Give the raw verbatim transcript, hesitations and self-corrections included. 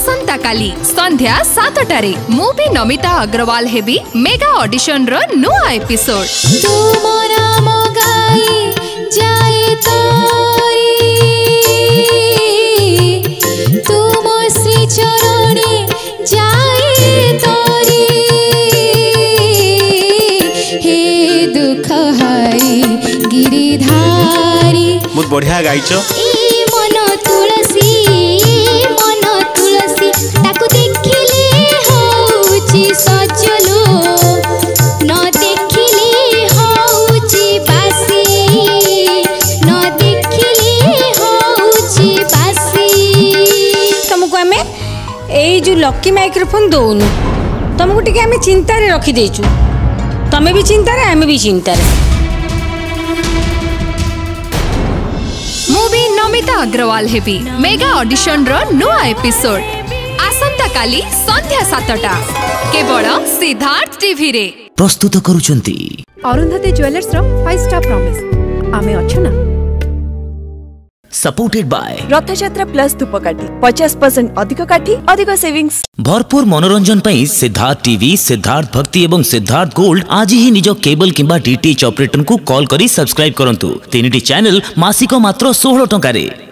आसंता काली संध्या सातटारे मूवी नमिता अग्रवाल हेबी मेगा ऑडिशन रो नुआ एपिसोड। तुम नाम गाई जाए तारी तुम श्री चरणे जाए तारी हे दुख हारी गिरिधारी। बहुत बढ़िया गाइछो। ए मन तुलसी मन तुलसी ताकू देखिले होउची सजलो न देखिले होउची बासी न देखिले होउची बासी। तुमको हमें एई जो लकी माइक्रोफोन दोनु तुमको टिके हमें चिंता रे रखी देचु। तमे भी चिंता रे हमें भी चिंता रे। मूवी नमिता अग्रवाल हेबी मेगा ऑडिशन रो नुआ एपिसोड आसंता काली संध्या सातटा केवल सिद्धार्थ टीवी रे प्रस्तुत करूचंती अरुंधति ज्वेलर्स रो फाइव स्टार प्रॉमिस आमे अच्छो ना। सपोर्टेड बाय रथयात्रा प्लस धूपकाठी पचास परसेंट अधिक काठी अधिक सेविंग्स। भरपूर मनोरंजन पई सिद्धार्थ टीवी सिद्धार्थ भक्ति एवं सिद्धार्थ गोल्ड आज ही निज केबल किंबा डीटीएच ऑपरेटर को कॉल करी सब्सक्राइब करंतु। तीन टी चैनल मासिक मात्र सोलह टंका रे।